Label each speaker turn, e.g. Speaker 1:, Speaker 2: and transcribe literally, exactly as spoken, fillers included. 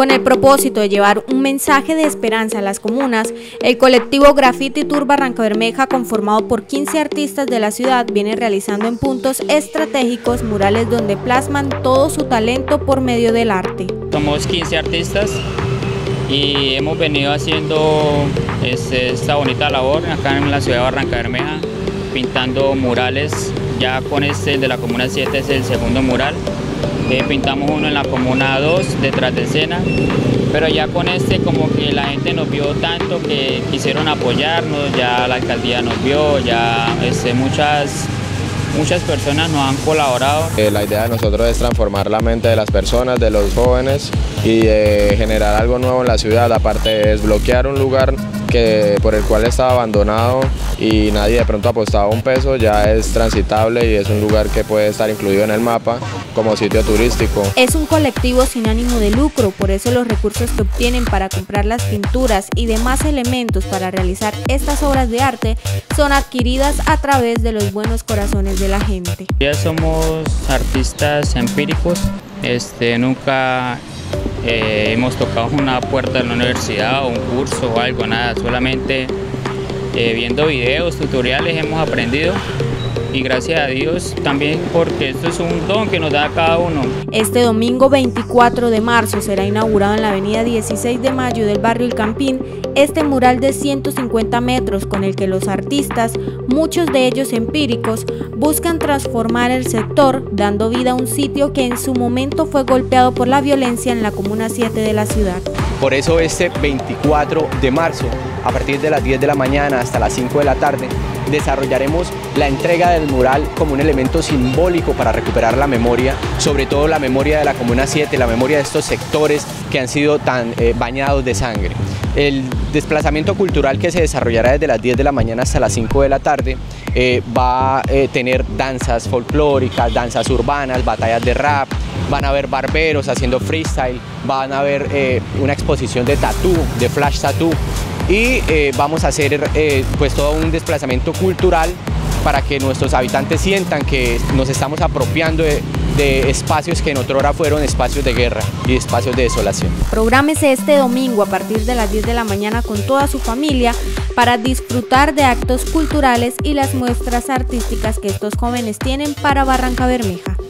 Speaker 1: Con el propósito de llevar un mensaje de esperanza a las comunas, el colectivo Graffiti Tour Barrancabermeja, conformado por quince artistas de la ciudad, viene realizando en puntos estratégicos murales donde plasman todo su talento por medio del arte.
Speaker 2: Somos quince artistas y hemos venido haciendo este, esta bonita labor acá en la ciudad de Barrancabermeja, pintando murales. Ya con este, el de la Comuna siete, es el segundo mural. Eh, pintamos uno en la Comuna dos, detrás de escena, pero ya con este como que la gente nos vio tanto que quisieron apoyarnos, ya la alcaldía nos vio, ya este, muchas, muchas personas nos han colaborado.
Speaker 3: Eh, la idea de nosotros es transformar la mente de las personas, de los jóvenes, y eh, generar algo nuevo en la ciudad, aparte de desbloquear un lugar que, por el cual estaba abandonado y nadie de pronto apostaba un peso. Ya es transitable y es un lugar que puede estar incluido en el mapa como sitio turístico.
Speaker 1: Es un colectivo sin ánimo de lucro, por eso los recursos que obtienen para comprar las pinturas y demás elementos para realizar estas obras de arte son adquiridas a través de los buenos corazones de la gente.
Speaker 2: Ya somos artistas empíricos, este, nunca eh, hemos tocado una puerta de la universidad o un curso o algo, nada, solamente eh, viendo videos, tutoriales hemos aprendido. Y gracias a Dios también, porque esto es un don que nos da a cada uno.
Speaker 1: Este domingo veinticuatro de marzo será inaugurado en la avenida dieciséis de mayo del barrio El Campín este mural de ciento cincuenta metros con el que los artistas, muchos de ellos empíricos, buscan transformar el sector, dando vida a un sitio que en su momento fue golpeado por la violencia en la Comuna siete de la ciudad.
Speaker 4: Por eso este veinticuatro de marzo, a partir de las diez de la mañana hasta las cinco de la tarde, desarrollaremos la entrega del mural como un elemento simbólico para recuperar la memoria, sobre todo la memoria de la Comuna siete, la memoria de estos sectores que han sido tan eh, bañados de sangre. El desplazamiento cultural que se desarrollará desde las diez de la mañana hasta las cinco de la tarde eh, va a eh, tener danzas folclóricas, danzas urbanas, batallas de rap, van a haber barberos haciendo freestyle, van a haber eh, una exposición de tatú, de flash tatú, y eh, vamos a hacer eh, pues todo un desplazamiento cultural para que nuestros habitantes sientan que nos estamos apropiando de, de espacios que en otrora fueron espacios de guerra y espacios de desolación.
Speaker 1: Prográmese este domingo a partir de las diez de la mañana con toda su familia para disfrutar de actos culturales y las muestras artísticas que estos jóvenes tienen para Barrancabermeja.